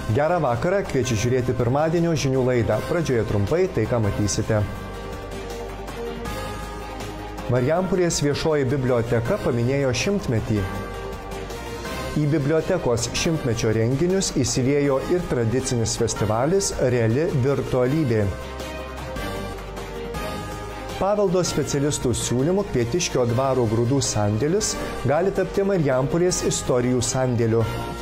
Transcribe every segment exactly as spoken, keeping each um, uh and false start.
Gerą vakarą, kviečiu žiūrėti pirmadienio žinių laidą. Pradžioje trumpai tai, ką matysite. Marijampolės viešoji biblioteka paminėjo šimtmetį. Į bibliotekos šimtmečio renginius įsiliejo ir tradicinis festivalis Reali virtualybė. Paveldo specialistų siūlymų Kvietiškio dvaro grūdų sandėlis gali tapti Marijampolės istorijų sandėliu.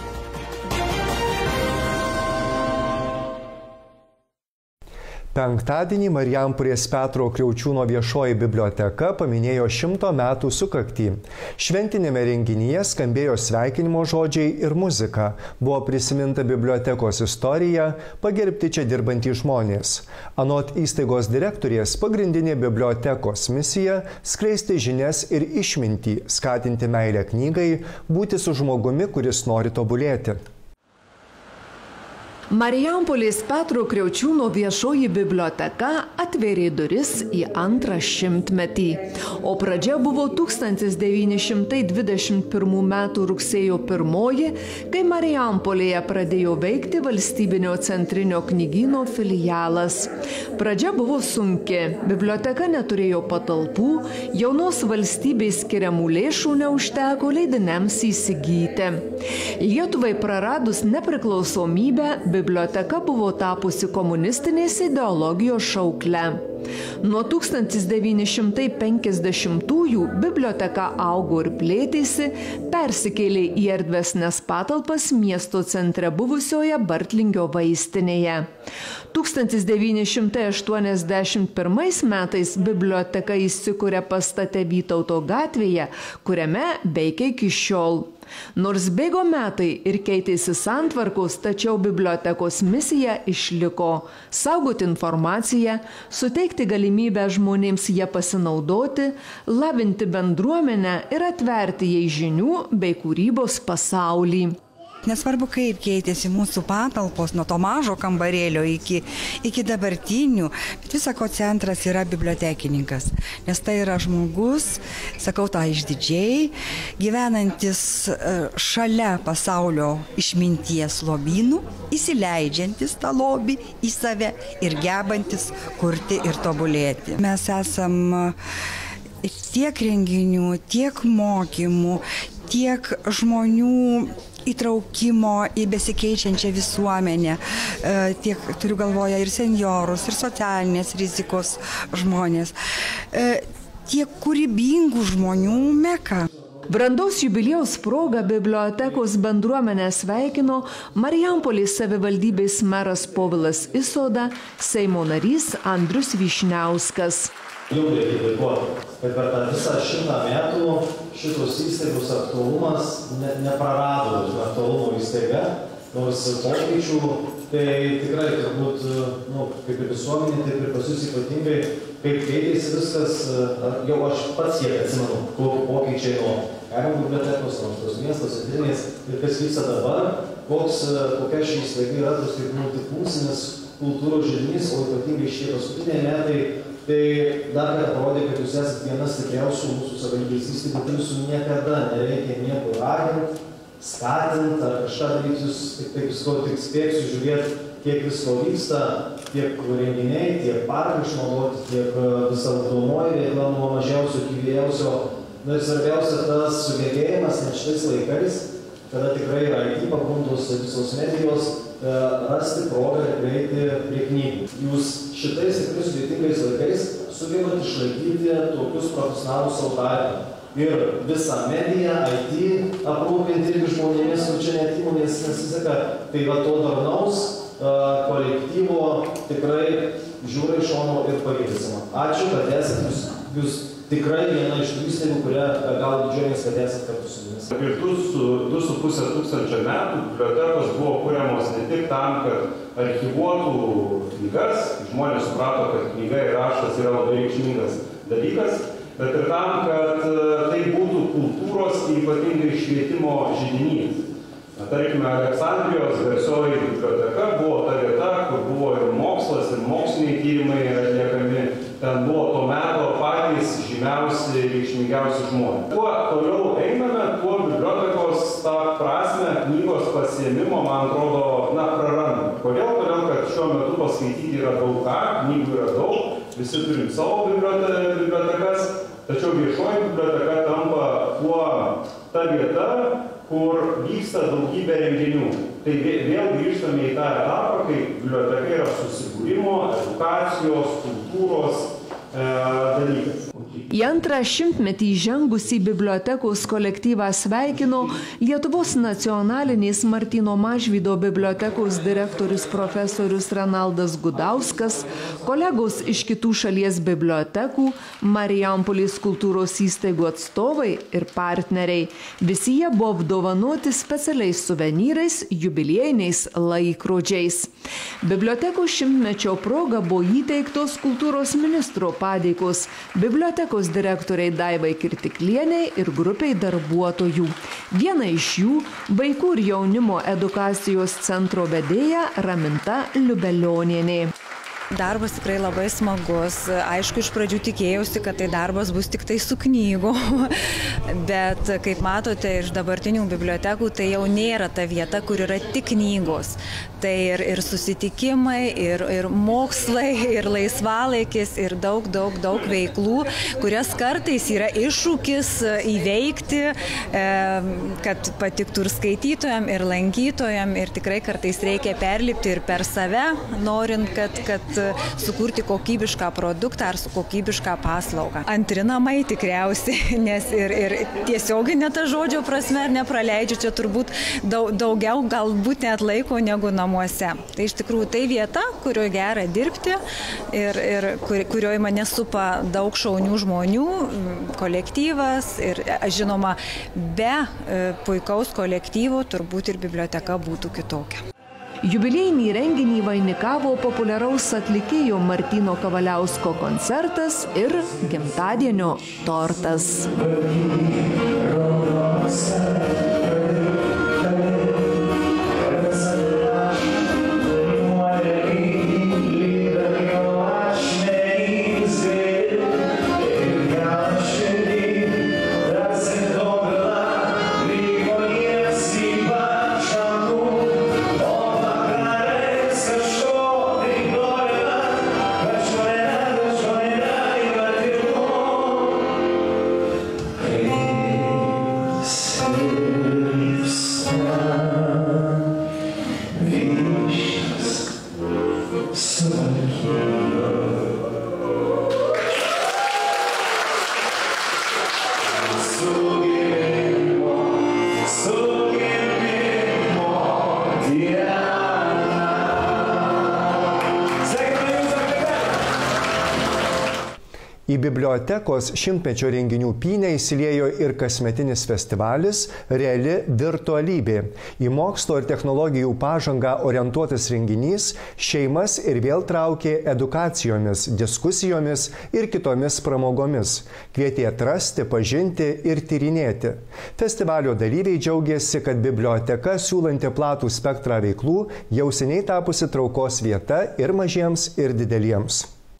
Penktadienį Marijampolės Petro Kriaučiūno viešoji biblioteka paminėjo šimto metų sukaktį. Šventinėme renginyje skambėjo sveikinimo žodžiai ir muzika. Buvo prisiminta bibliotekos istorija, pagerbti čia dirbantys žmonės. Anot įstaigos direktorės, pagrindinė bibliotekos misija – skleisti žinias ir išmintį, skatinti meilę knygai, būti su žmogumi, kuris nori tobulėti. Marijampolės Petro Kriaučiūno viešoji biblioteka atvėrė duris į antrą šimtmetį, o pradžia buvo tūkstantis devyni šimtai dvidešimt pirmų metų rugsėjo pirmoji, kai Marijampolėje pradėjo veikti valstybinio centrinio knygyno filialas. Pradžia buvo sunki, biblioteka neturėjo patalpų, jaunos valstybės skiriamų lėšų neužteko leidiniams įsigyti. Lietuvai praradus nepriklausomybę, biblioteka buvo tapusi komunistinės ideologijos šaukle. Nuo tūkstantis devyni šimtai penkiasdešimtųjų biblioteka augo ir plėtėsi, persikėlė į erdvesnes patalpas miesto centre buvusioje Bartlingio vaistinėje. tūkstantis devyni šimtai aštuoniasdešimt pirmais metais biblioteka įsikūrė pastate Vytauto gatvėje, kuriame veikia iki šiol. Nors bėgo metai ir keitėsi santvarkos, tačiau bibliotekos misija išliko – saugoti informaciją, suteikti galimybę žmonėms ją pasinaudoti, lavinti bendruomenę ir atverti jai žinių bei kūrybos pasaulį. Nesvarbu, kaip keitėsi mūsų patalpos, nuo to mažo kambarėlio iki, iki dabartinių, bet visako centras yra bibliotekininkas, nes tai yra žmogus, sakau tą išdidžiai, gyvenantis šalia pasaulio išminties lobynų, įsileidžiantis tą lobį į save ir gebantis kurti ir tobulėti. Mes esam tiek renginių, tiek mokymų, tiek žmonių įtraukimo į besikeičiančią visuomenę, tiek turiu galvoje ir senjorus, ir socialinės rizikos žmonės, tiek kūrybingų žmonių meka. Brandaus jubiliejaus proga bibliotekos bendruomenę sveikino Marijampolės savivaldybės meras Povilas Isoda, Seimo narys Andrius Vyšniauskas. Jau reikia dėkoti, kad per tą visą šimtą metų šitos įstaigos aktualumas ne, neprarado aktualumo įstaiga, nors pokyčių, tai tikrai turbūt, nu, kaip ir visuomenė, taip ir pas jūs ypatingai, kaip keitėsi viskas, jau aš pats kiek atsimenu, kokie pokyčiai nuo kaimo bibliotekos, nuo tos miestos centrinės ir kas vyksta dabar, koks, kokia ši įstaiga yra tos kaip multifunkcinis kultūros židinys, o ypatingai šie paskutiniai metai. Tai dar kartą parodė, kad jūs esate viena stipriausių mūsų savivaldybės įstaigų, tai jūsų niekada nereikia nieko raginti, skatinti ar kažką daryti, jūs tik taip visko tik spėksiu žiūrėti, kiek visko vyksta, tiek renginiai, tiek parkai išnaudoti, tiek visa ugdomoji veikla nuo mažiausio iki vyriausio. Na ir svarbiausia tas sugebėjimas net šitais laikais, kada tikrai yra I T pagundos visos medijos, rasti progą ir prieiti prie knygų. Jūs šitais tikrai sudėtingais laikais sugebat išlaikyti tokius profesionalus autorių. Ir visą mediją, I T aprūpinti irgi žmonėmis, kur čia net įmonės nesiseka. Tai va to darnaus kolektyvo tikrai žiūri iš šono ir pavydėsima. Ačiū, kad esate jūs, jūs tikrai viena iš tų įstaigų, kurie gal didžiuojamės, kad esate kartu su mumis. Per du su puse tūkstančio metų bibliotekos buvo kuriamos ne tik tam, kad archyvuotų knygas, žmonės suprato, kad knyga ir raštas yra labai reikšmingas dalykas, bet ir tam, kad tai būtų kultūros ir ypatingai švietimo židinys. Tarkime, Aleksandrijos garsioji biblioteka buvo ta vieta, kur buvo ir mokslas, ir moksliniai tyrimai atliekami. Ten buvo to meto patys žymiausi ir reikšmingiausi žmonės. Kuo toliau einame, tuo bibliotekos tą prasme knygos pasiėmimo, man atrodo, na, praranda. Kodėl? Todėl, kad šiuo metu paskaityti yra daug ką, knygų yra daug, visi turim savo bibliotekas, tačiau viešoji biblioteka tampa tuo ta vieta, kur vyksta daugybė renginių. Tai vėl grįžtame į tą etapą, kai biblioteka yra susibūrimo, edukacijos, kultūros e, dalykas. Į antrą šimtmetį žengusi bibliotekos kolektyvą sveikino Lietuvos nacionalinės Martyno Mažvydo bibliotekos direktorius profesorius Renaldas Gudauskas, kolegos iš kitų šalies bibliotekų, Marijampolės kultūros įstaigų atstovai ir partneriai. Visi jie buvo apdovanoti specialiais suvenyrais, jubiliejiniais laikrodžiais. Bibliotekos šimtmečio proga buvo įteiktos kultūros ministro padėkos bibliotekos direktoriai Daivai Kirtiklieniai ir grupiai darbuotojų. Viena iš jų – vaikų ir jaunimo edukacijos centro vedėja Raminta Liubelionienė. Darbas tikrai labai smagus. Aišku, iš pradžių tikėjausi, kad tai darbas bus tik tai su knygų, bet kaip matote iš dabartinių bibliotekų, tai jau nėra ta vieta, kur yra tik knygos. Tai ir, ir susitikimai, ir, ir mokslai, ir laisvalaikis, ir daug, daug, daug veiklų, kurias kartais yra iššūkis įveikti, kad patiktų ir skaitytojam, ir lankytojam, ir tikrai kartais reikia perlipti ir per save, norint, kad, kad sukurti kokybišką produktą ar su kokybišką paslaugą. Antri namai tikriausiai, nes ir, ir tiesioginė ta žodžio prasme ar nepraleidžiu čia turbūt daug, daugiau galbūt net laiko negu namuose. Tai iš tikrųjų tai vieta, kurioje gera dirbti ir, ir kur, kurioje mane supa daug šaunių žmonių, kolektyvas ir žinoma, be puikaus kolektyvo turbūt ir biblioteka būtų kitokia. Jubiliejinį renginį vainikavo populiaraus atlikėjo Martyno Kavaliausko koncertas ir gimtadienio tortas. Į bibliotekos šimtmečio renginių pynę įsiliejo ir kasmetinis festivalis Reali virtualybė. Į mokslo ir technologijų pažangą orientuotas renginys šeimas ir vėl traukė edukacijomis, diskusijomis ir kitomis pramogomis. Kvietė atrasti, pažinti ir tyrinėti. Festivalio dalyviai džiaugiasi, kad biblioteka siūlanti platų spektrą veiklų jau seniai tapusi traukos vieta ir mažiems, ir dideliems.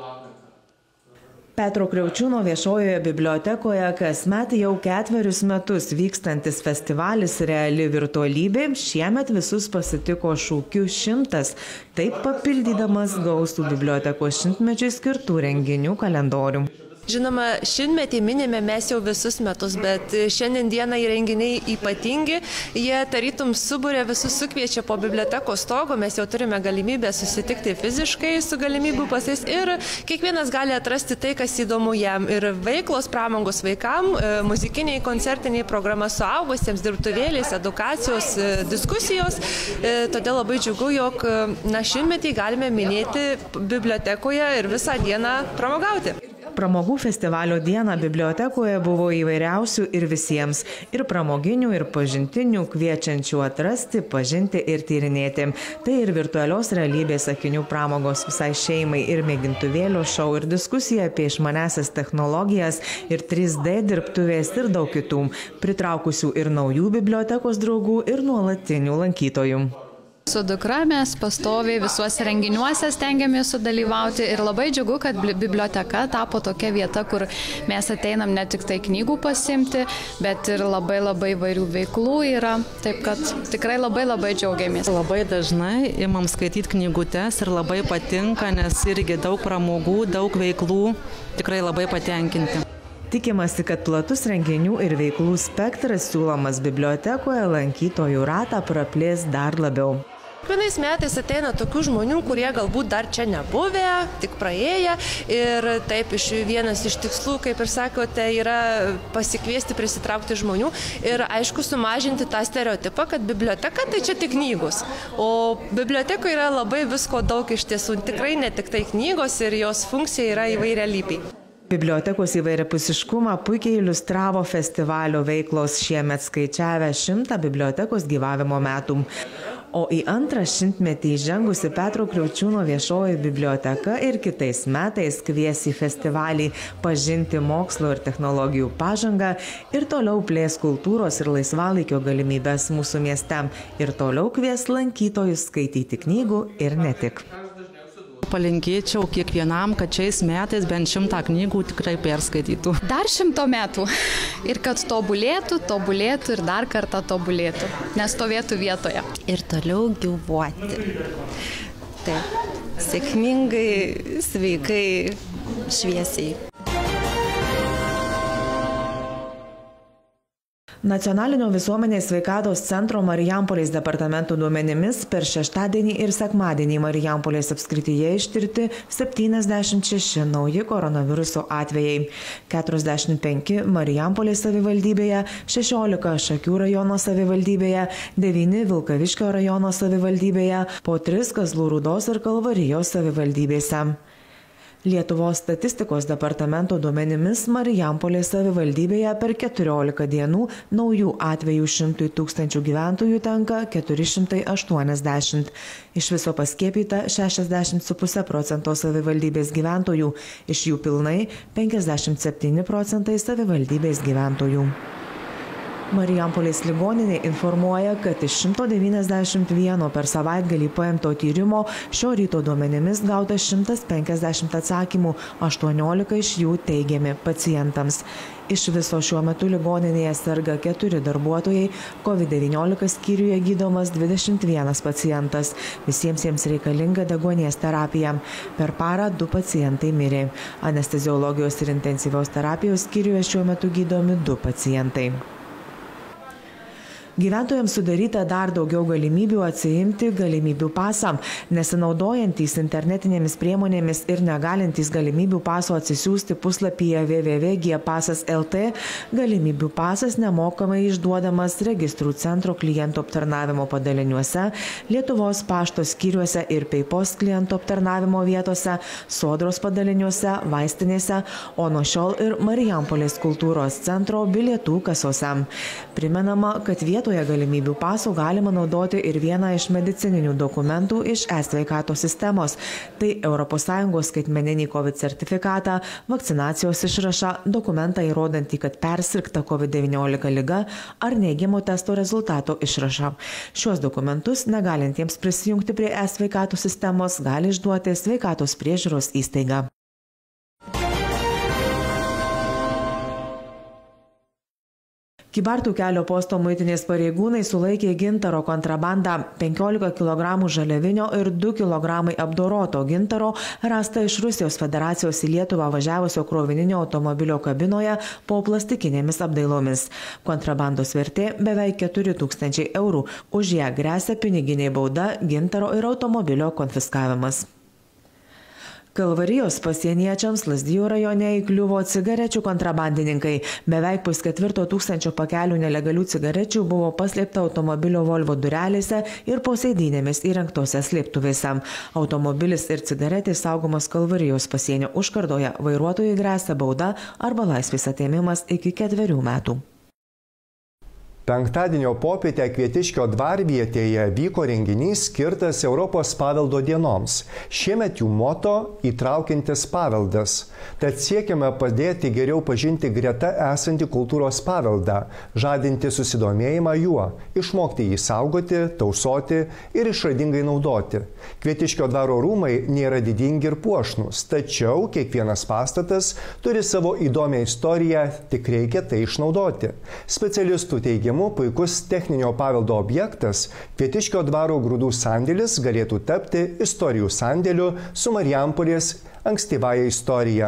Petro Kriaučiūno viešojoje bibliotekoje kasmet jau ketverius metus vykstantis festivalis Reali virtualybė šiemet visus pasitiko šūkiu šimtas, taip papildydamas gausų bibliotekos šimtmečiui skirtų renginių kalendorių. Žinoma, šimtmetį minime mes jau visus metus, bet šiandien dieną renginiai ypatingi, jie tarytum suburė visus, sukviečia po bibliotekos stogo, mes jau turime galimybę susitikti fiziškai su galimybių pasais ir kiekvienas gali atrasti tai, kas įdomu jam. Ir veiklos pramogos vaikam, muzikiniai, koncertiniai, programa suaugusiems, dirbtuvėlės, edukacijos, diskusijos. Todėl labai džiugu, jog na, šimtmetį galime minėti bibliotekoje ir visą dieną pramogauti. Pramogų festivalio dieną bibliotekoje buvo įvairiausių ir visiems, ir pramoginių, ir pažintinių, kviečiančių atrasti, pažinti ir tyrinėti. Tai ir virtualios realybės akinių pramogos visai šeimai, ir mėgintuvėlio šou, ir diskusija apie išmaniąsias technologijas, ir trys D dirbtuvės, ir daug kitų, pritraukusių ir naujų bibliotekos draugų, ir nuolatinių lankytojų. Su dukra mes pastoviai visuose renginiuose stengiamės sudalyvauti ir labai džiugu, kad biblioteka tapo tokia vieta, kur mes ateinam ne tik tai knygų pasimti, bet ir labai labai įvairių veiklų yra, taip kad tikrai labai labai džiaugiamės. Labai dažnai imam skaityti knygutes ir labai patinka, nes irgi daug pramogų, daug veiklų, tikrai labai patenkinti. Tikimasi, kad platus renginių ir veiklų spektras siūlomas bibliotekoje lankytojų ratą praplės dar labiau. Kiekvienais metais ateina tokių žmonių, kurie galbūt dar čia nebuvę, tik praėję ir taip iš vienas iš tikslų, kaip ir sakote, yra pasikviesti, prisitraukti žmonių ir aišku sumažinti tą stereotipą, kad biblioteka tai čia tik knygos, o bibliotekoje yra labai visko daug iš tiesų, tikrai ne tik tai knygos ir jos funkcija yra įvairialypiai. Bibliotekos įvairiapusiškumą puikiai iliustravo festivalio veiklos šiemet skaičiavę šimtą bibliotekos gyvavimo metų. O į antrą šimtmetį įžengusi Petro Kriaučiūno viešoji biblioteka ir kitais metais kvies į festivalį pažinti mokslo ir technologijų pažangą ir toliau plės kultūros ir laisvalaikio galimybės mūsų mieste ir toliau kvies lankytojus skaityti knygų ir ne tik. Palinkėčiau kiekvienam, kad šiais metais bent šimtą knygų tikrai perskaitytų. Dar šimto metų. Ir kad tobulėtų, tobulėtų ir dar kartą tobulėtų. Nestovėtų vietoje. Ir toliau gyvuoti. Taip, sėkmingai, sveikai, šviesiai. Nacionalinio visuomenės sveikatos centro Marijampolės departamento duomenimis per šeštadienį ir sekmadienį Marijampolės apskrityje ištirti septyniasdešimt šeši nauji koronaviruso atvejai. keturiasdešimt penki Marijampolės savivaldybėje, šešiolika Šakių rajono savivaldybėje, devyni Vilkaviškio rajono savivaldybėje, po tris Kazlų Rūdos ir Kalvarijos savivaldybėse. Lietuvos statistikos departamento duomenimis Marijampolės savivaldybėje per keturiolika dienų naujų atvejų šimtui tūkstančių gyventojų tenka keturi šimtai aštuoniasdešimt. Iš viso paskiepyta šešiasdešimt su puse procento savivaldybės gyventojų, iš jų pilnai penkiasdešimt septyni procentai savivaldybės gyventojų. Marijampolės ligoninė informuoja, kad iš šimto devyniasdešimt vieno per savaitgalį paimto tyrimo šio ryto duomenimis gauta šimtas penkiasdešimt atsakymų, aštuoniolika iš jų teigiami pacientams. Iš viso šiuo metu ligoninėje serga keturi darbuotojai, COVID devyniolika skyriuje gydomas dvidešimt vienas pacientas. Visiems jiems reikalinga deguonies terapija. Per parą du pacientai mirė. Anesteziologijos ir intensyvios terapijos skyriuje šiuo metu gydomi du pacientai. Gyventojams sudaryta dar daugiau galimybių atsiimti galimybių pasą. Nesinaudojantys internetinėmis priemonėmis ir negalintys galimybių paso atsisiųsti puslapyje w w w taškas g pasas taškas l t, galimybių pasas nemokamai išduodamas registrų centro klientų aptarnavimo padaliniuose, Lietuvos pašto skyriuose ir Peipos klientų aptarnavimo vietose, Sodros padaliniuose, vaistinėse, o nuo šiol ir Marijampolės kultūros centro bilietų kasose. Primenama, kad vietoje galimybių pasų galima naudoti ir vieną iš medicininių dokumentų iš e-sveikatos sistemos. Tai Europos Sąjungos skaitmeninį COVID sertifikatą, vakcinacijos išrašą, dokumentą įrodantį, kad persirgta COVID devyniolika liga ar neigiamo testo rezultato išrašą. Šiuos dokumentus negalintiems prisijungti prie e-sveikatos sistemos gali išduoti sveikatos priežiūros įstaiga. Kybartų kelio posto muitinės pareigūnai sulaikė gintaro kontrabandą. penkiolika kilogramų žaliavinio ir du kilogramai apdoroto gintaro rasta iš Rusijos federacijos į Lietuvą važiavusio krovininio automobilio kabinoje po plastikinėmis apdailomis. Kontrabandos vertė beveik keturi tūkstančiai eurų. Už ją gresia piniginė bauda, gintaro ir automobilio konfiskavimas. Kalvarijos pasieniečiams Lazdijų rajone įkliuvo cigarečių kontrabandininkai. Beveik pusketvirto tūkstančio pakelių nelegalių cigarečių buvo paslėpta automobilio Volvo durelėse ir po sėdynėmis įrengtose slėptuvėse. Automobilis ir cigaretės saugomos Kalvarijos pasienio užkardoje, vairuotojui gresia bauda arba laisvės atėmimas iki ketverių metų. Penktadienio popietę Kvietiškio dvarvietėje vyko renginys skirtas Europos paveldo dienoms. Šiemet jų moto – įtraukiantis paveldas. Tad siekiame padėti geriau pažinti greta esantį kultūros paveldą, žadinti susidomėjimą juo, išmokti jį saugoti, tausoti ir išradingai naudoti. Kvietiškio dvaro rūmai nėra didingi ir puošnūs, tačiau kiekvienas pastatas turi savo įdomią istoriją, tik reikia tai išnaudoti. Specialistų teigimu, puikus techninio paveldo objektas, Kvietiškio dvaro grūdų sandėlis galėtų tapti istorijų sandėliu su Marijampolės ankstyvąja istorija.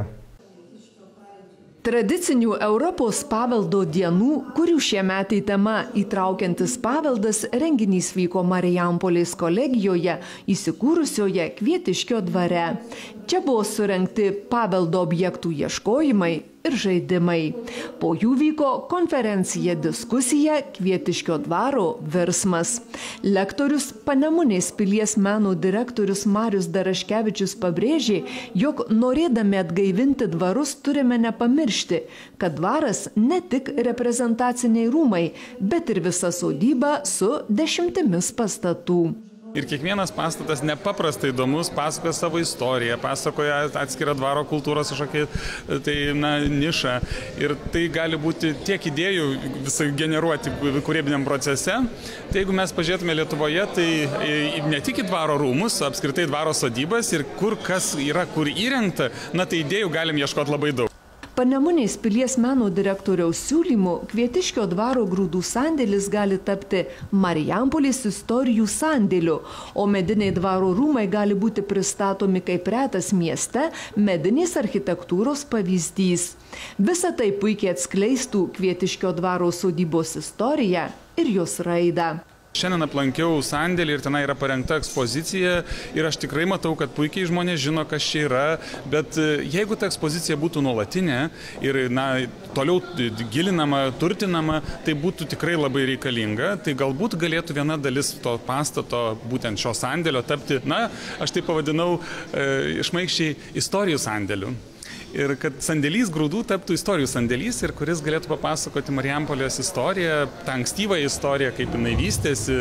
Tradicinių Europos paveldo dienų, kurių šie metai tema įtraukiantis paveldas, renginys vyko Marijampolės kolegijoje, įsikūrusioje Kvietiškio dvare. Čia buvo surengti paveldo objektų ieškojimai ir žaidimai. Po jų vyko konferencija diskusija Kvietiškio dvaro virsmas. Lektorius Panemunės pilies meno direktorius Marius Daraškevičius pabrėžė, jog norėdami atgaivinti dvarus turime nepamiršti, kad dvaras ne tik reprezentaciniai rūmai, bet ir visa sodyba su dešimtimis pastatų. Ir kiekvienas pastatas nepaprastai įdomus, pasakoja savo istoriją, pasakoja atskirą dvaro kultūros kažkokią tai, na, nišą. Ir tai gali būti tiek idėjų visai generuoti kūrybiniam procese. Tai jeigu mes pažiūrėtume Lietuvoje, tai ne tik į dvaro rūmus, apskritai dvaro sodybas ir kur kas yra, kur įrengta, na tai idėjų galim ieškoti labai daug. Panemunės pilies meno direktoriaus siūlymu Kvietiškio dvaro grūdų sandėlis gali tapti Marijampolės istorijų sandėliu, o mediniai dvaro rūmai gali būti pristatomi kaip retas mieste medinės architektūros pavyzdys. Visa tai puikiai atskleistų Kvietiškio dvaro sodybos istoriją ir jos raidą. Šiandien aplankiau sandėlį ir tenai yra parengta ekspozicija ir aš tikrai matau, kad puikiai žmonės žino, kas čia yra, bet jeigu ta ekspozicija būtų nuolatinė ir na, toliau gilinama, turtinama, tai būtų tikrai labai reikalinga, tai galbūt galėtų viena dalis to pastato, būtent šio sandėlio, tapti, na, aš tai pavadinau e, išmaikščiai istorijų sandėliu. Ir kad sandėlys grūdų taptų istorijų sandėlys ir kuris galėtų papasakoti Marijampolės istoriją, tą ankstyvą istoriją, kaip jinai vystėsi,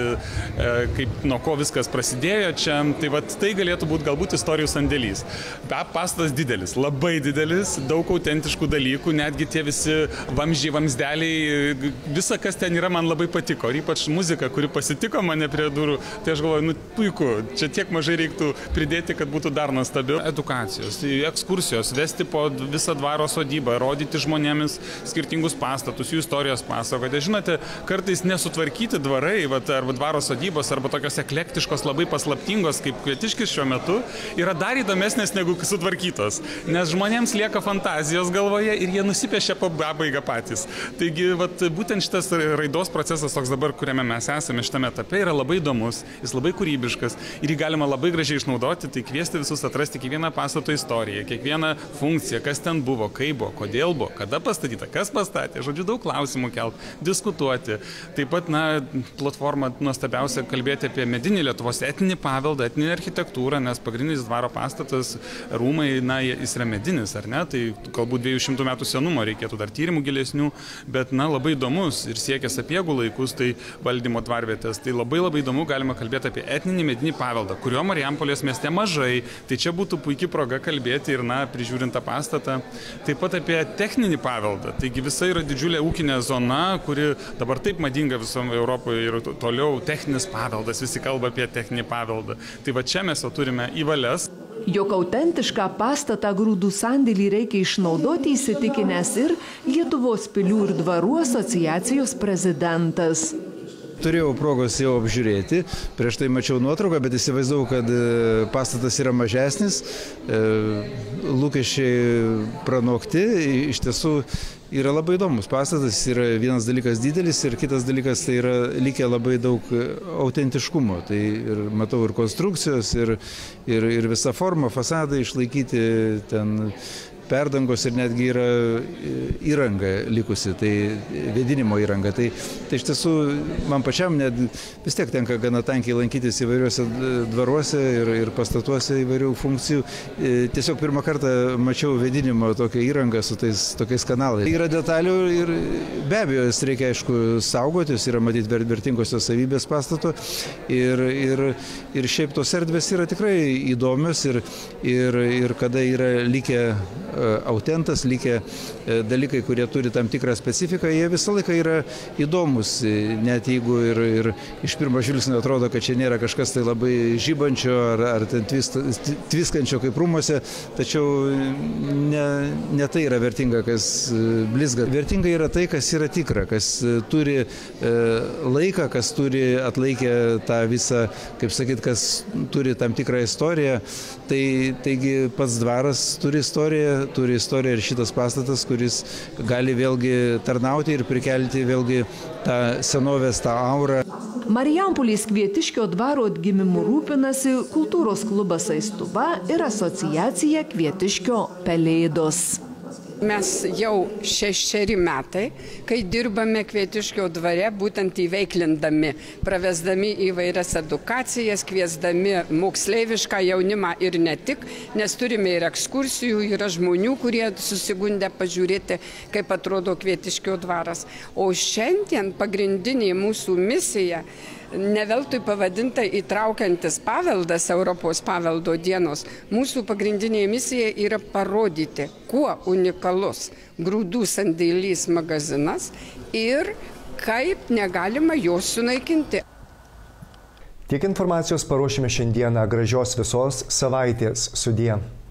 kaip nuo ko viskas prasidėjo čia. Tai vat, tai galėtų būti galbūt istorijų sandėlys. Pastatas didelis, labai didelis, daug autentiškų dalykų, netgi tie visi vamzdžiai, vamzdeliai, visa, kas ten yra, man labai patiko. Ir ypač muzika, kuri pasitiko mane prie durų, tai aš galvoju, nu puiku, čia tiek mažai reiktų pridėti, kad būtų dar nuostabiau. Edukacijos, ekskursijos, vesti po visą dvaro sodybą, rodyti žmonėmis skirtingus pastatus, jų istorijos pasakoti. Žinote, kartais nesutvarkyti dvarai, vat, arba dvaro sodybos, arba tokios eklektiškos, labai paslaptingos, kaip Kvietiškis šiuo metu, yra dar įdomesnės negu sutvarkytos. Nes žmonėms lieka fantazijos galvoje ir jie nusipiešia pabaigą patys. Taigi, vat, būtent šitas raidos procesas, toks dabar, kuriame mes esame šitame etape, yra labai įdomus, jis labai kūrybiškas ir jį galima labai gražiai išnaudoti, tai kviesti visus atrasti kiekvieną pastato istoriją, kiekvieną funkciją, kas ten buvo, kaip buvo, kodėl buvo, kada pastatyta, kas pastatė, žodžiu, daug klausimų kelt, diskutuoti. Taip pat, na, platforma nuostabiausia kalbėti apie medinį Lietuvos etninį paveldą, etninį architektūrą, nes pagrindinis dvaro pastatas, rūmai, na, jis yra medinis, ar ne, tai galbūt dviejų šimtų metų senumo reikėtų dar tyrimų gilesnių, bet, na, labai įdomus ir siekia Sapiegų laikus, tai valdymo dvarvietės, tai labai labai įdomu galima kalbėti apie etninį medinį paveldą, kurio Marijampolės mieste mažai, tai čia būtų puikia proga kalbėti ir, na, prižiūrint tą pastatą. Taip pat apie techninį paveldą. Taigi visa yra didžiulė ūkinė zona, kuri dabar taip madinga visoje Europoje ir toliau techninis paveldas, visi kalba apie techninį paveldą. Tai va čia mes jau turime į valias. Jog autentišką pastatą grūdų sandėlį reikia išnaudoti įsitikinęs ir Lietuvos pilių ir dvarų asociacijos prezidentas. Turėjau progos jau apžiūrėti, prieš tai mačiau nuotrauką, bet įsivaizdavau, kad pastatas yra mažesnis, lūkesčiai pranokti, iš tiesų yra labai įdomus pastatas, yra vienas dalykas didelis ir kitas dalykas tai yra likę labai daug autentiškumo, tai ir matau ir konstrukcijos, ir, ir, ir visa forma, fasadai išlaikyti ten. perdangos ir netgi yra įranga likusi, tai vėdinimo įranga. Tai, tai iš tiesų man pačiam net vis tiek tenka gana tankiai lankytis įvairiuose dvaruose ir, ir pastatuose įvairių funkcijų. Tiesiog pirmą kartą mačiau vėdinimo tokią įrangą su tais tokiais kanalais. Yra detalių ir be abejo, jas reikia aišku saugotis, yra matyti vertingosios savybės pastato ir, ir, ir šiaip tos erdvės yra tikrai įdomios ir, ir, ir kada yra likę autentas, likę dalykai, kurie turi tam tikrą specifiką, jie visą laiką yra įdomus, net jeigu ir, ir iš pirmo žvilgsnio atrodo, kad čia nėra kažkas tai labai žibančio ar, ar ten twist, tviskančio kaip rūmuose, tačiau ne, ne tai yra vertinga, kas blizga. Vertinga yra tai, kas yra tikra, kas turi e, laiką, kas turi atlaikę tą visą, kaip sakyt, kas turi tam tikrą istoriją. Tai, taigi pats dvaras turi istoriją, turi istoriją ir šitas pastatas, kuris gali vėlgi tarnauti ir prikelti vėlgi tą senovės, tą aurą. Marijampolės Kvietiškio dvaro atgimimu rūpinasi kultūros klubas Aistuva ir asociacija Kvietiškio Pelėdos. Mes jau šešeri metai, kai dirbame Kvietiškio dvare, būtent įveiklindami, pravesdami įvairias edukacijas, kviesdami moksleivišką jaunimą ir ne tik, nes turime ir ekskursijų, yra žmonių, kurie susigundę pažiūrėti, kaip atrodo Kvietiškio dvaras. O šiandien pagrindinė mūsų misija, ne veltui pavadinta įtraukiantis paveldas Europos paveldo dienos, mūsų pagrindinė misija yra parodyti, kuo unikalus grūdų sandėlys magazinas ir kaip negalima jos sunaikinti. Tiek informacijos paruošime šiandieną. Gražios visos savaitės. Sudie.